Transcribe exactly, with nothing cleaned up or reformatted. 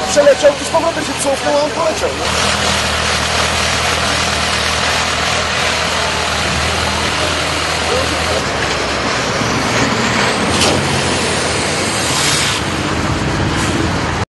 przeleciał i z powrotem się cofnął, a on poleciał. No.